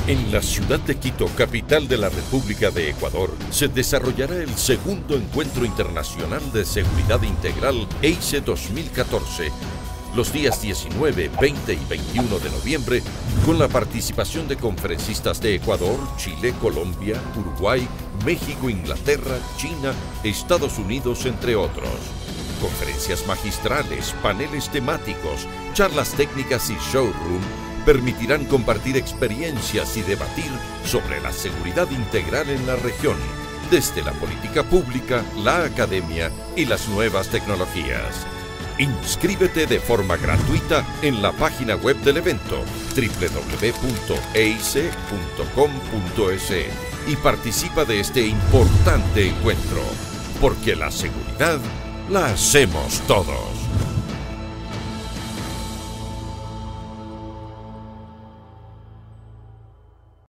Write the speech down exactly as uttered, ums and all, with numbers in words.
En la ciudad de Quito, capital de la República de Ecuador, se desarrollará el segundo Encuentro Internacional de Seguridad Integral E I C E dos mil catorce, los días diecinueve, veinte y veintiuno de noviembre, con la participación de conferencistas de Ecuador, Chile, Colombia, Uruguay, México, Inglaterra, China, Estados Unidos, entre otros. Conferencias magistrales, paneles temáticos, charlas técnicas y showroom permitirán compartir experiencias y debatir sobre la seguridad integral en la región, desde la política pública, la academia y las nuevas tecnologías. Inscríbete de forma gratuita en la página web del evento doble u doble u doble u punto e i c e punto com punto es y participa de este importante encuentro, porque la seguridad la hacemos todos.